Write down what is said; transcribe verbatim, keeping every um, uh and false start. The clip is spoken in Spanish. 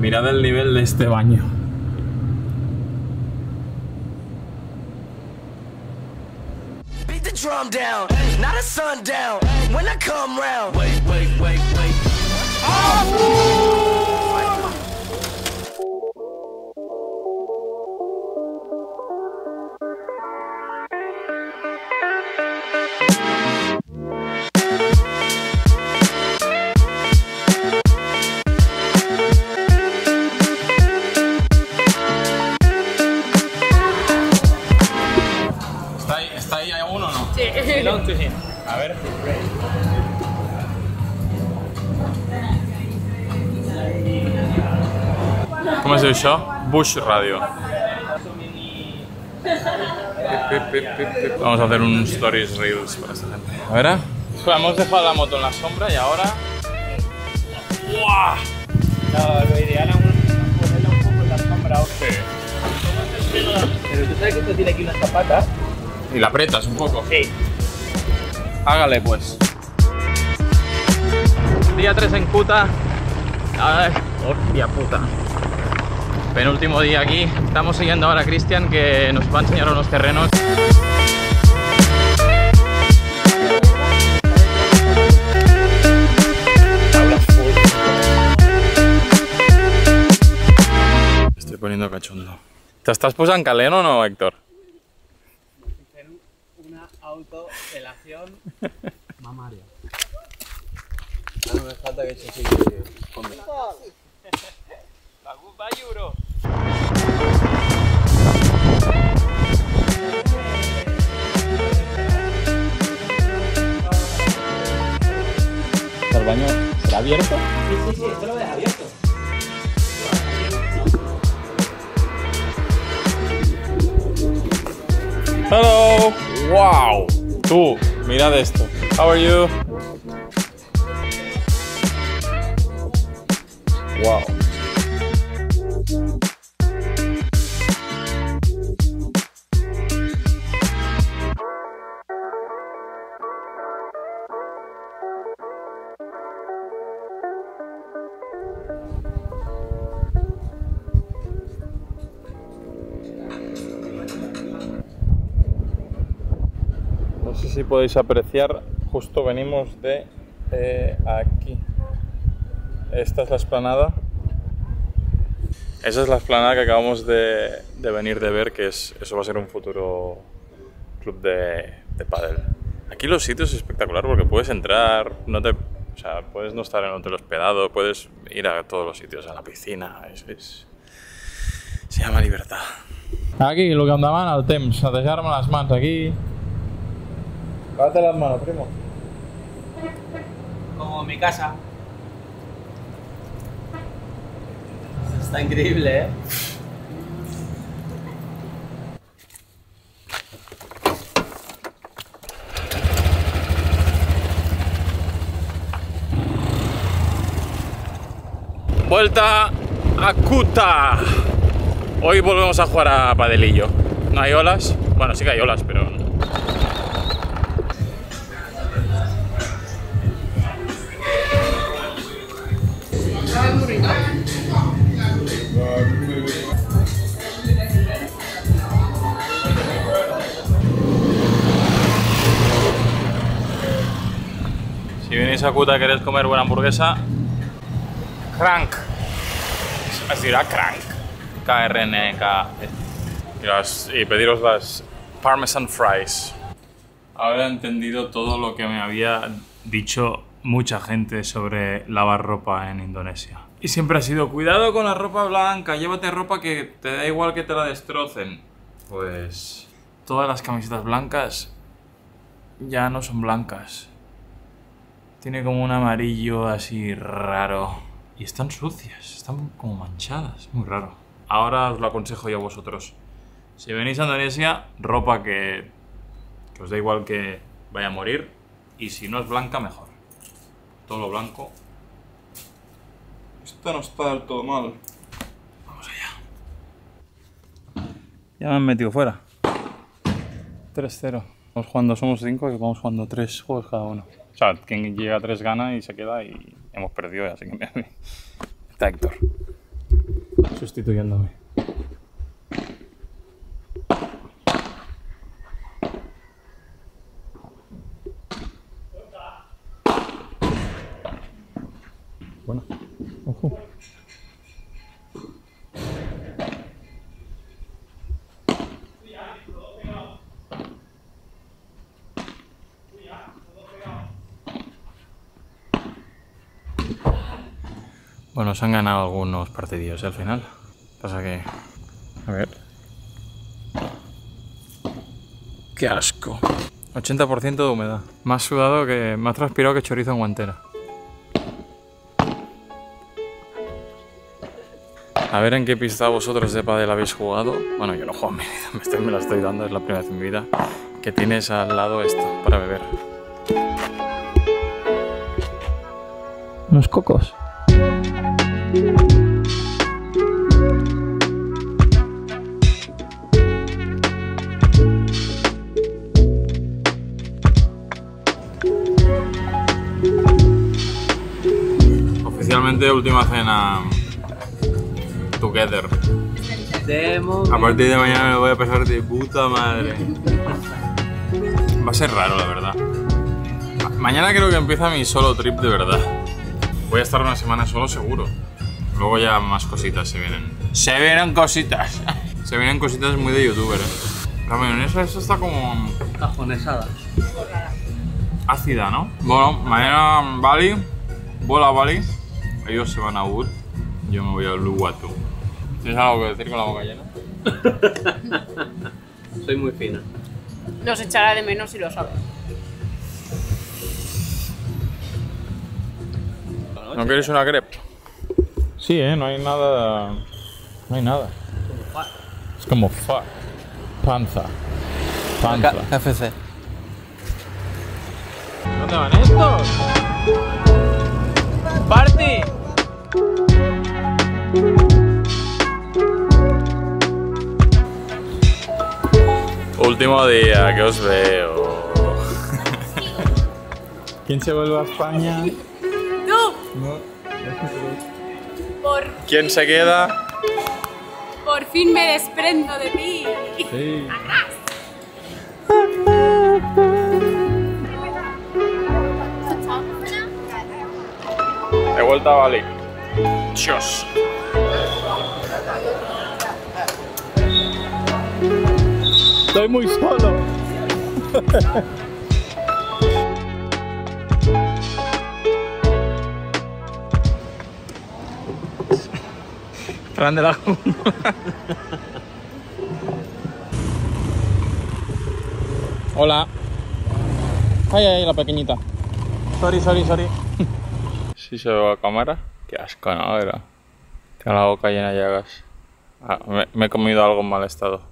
Mirad el nivel de este baño. Beat the drum down, not a sundown. When I come round, wait, wait, wait, wait. ¿Está ahí, está ahí uno o no? Sí. A ver. ¿Cómo es això? Bush Radio. Vamos a hacer un stories reels para esta gente. A ver. Espera, hemos dejado la moto en la sombra y ahora. ¡Guau! No, lo ideal es ponerla un poco en la sombra. Sí. Pero tú sabes que esto tiene aquí unas zapatas. Y la apretas un poco. Sí. Hágale pues. Día tres en Kuta. Ay, hostia puta. Penúltimo día aquí. Estamos siguiendo ahora a Cristian, que nos va a enseñar unos terrenos. Estoy poniendo cachondo. ¿Te estás posant calent o no, Héctor? Una autodelación mamaria. No me falta que eche sigue. La culpa bro. ¿El baño será abierto? Sí, sí, sí, esto lo ves abierto. Hello. Wow. Tú, mirad esto. How are you? Wow. No sé si podéis apreciar, justo venimos de eh, aquí. Esta es la explanada. Esa es la explanada que acabamos de, de venir de ver, que es, eso va a ser un futuro club de, de pádel. Aquí los sitios es espectacular porque puedes entrar, no te, o sea, puedes no estar en un hotel hospedado, puedes ir a todos los sitios, a la piscina, es, es, se llama libertad. Aquí, lo que em demana el temps, netejar-me les mans aquí. Lávate las manos, primo. Como en mi casa. Está increíble, ¿eh? Vuelta a Kuta. Hoy volvemos a jugar a padelillo. No hay olas. Bueno, sí que hay olas, pero... Si venís a Kuta y queréis comer buena hamburguesa, Crank. Es dirá Crank. K R N K. Y, las, y pediros las Parmesan Fries. Ahora he entendido todo lo que me había dicho mucha gente sobre lavar ropa en Indonesia. Y siempre ha sido, cuidado con la ropa blanca, llévate ropa que te da igual que te la destrocen. Pues todas las camisetas blancas ya no son blancas. Tiene como un amarillo así raro. Y están sucias, están como manchadas, muy raro. Ahora os lo aconsejo yo a vosotros. Si venís a Indonesia, ropa que, que os da igual que vaya a morir. Y si no es blanca, mejor. Todo lo blanco. Esto no está del todo mal. Vamos allá. Ya me han metido fuera. tres cero. Vamos jugando, somos cinco y vamos jugando tres juegos cada uno. O sea, quien llega a tres gana y se queda y hemos perdido, así que me... Está Héctor. sustituyéndome. Bueno, ojo. Bueno, se han ganado algunos partidillos al final. Pasa que... A ver... ¡Qué asco! ochenta por ciento de humedad. Más sudado que... Más transpirado que chorizo en guantera. A ver en qué pista vosotros de pádel habéis jugado. Bueno, yo no juego en mi vida, me, estoy, me la estoy dando, es la primera vez en mi vida. Que tienes al lado esto, para beber. Unos cocos. Oficialmente última cena together. A partir de mañana me voy a pasar de puta madre. Va a ser raro, la verdad. Mañana creo que empieza mi solo trip de verdad. Voy a estar una semana solo seguro. Luego ya más cositas se vienen. Se vienen cositas. Se vienen cositas muy de youtuber, ¿eh? La mayonesa esta está como... Cajonesada. ácida, ¿no? Bueno, mañana Bali. Vuela a Bali. Ellos se van a Ubud. Yo me voy a Uluwatu. ¿Tienes algo que decir con la boca llena? Soy muy fina. Nos echará de menos si lo sabe. ¿No queréis una crepe? Sí, ¿eh? No hay nada... No hay nada. Es como fa. Panza. Panza. K F C. ¿Dónde van estos? ¡Party! Último día que os veo. ¿Quién se vuelve a España? ¡Tú! No. Por, ¿Quién se queda? por fin me desprendo de ti. Sí. He vuelto a Bali. Dios. Estoy muy solo. Fran de la Juma. Hola. Ay, ay, la pequeñita. Sorry, sorry, sorry. Si se ve a cámara. Qué asco, ¿no? Era. Tengo la boca llena de llagas. Ah, me, me he comido algo en mal estado.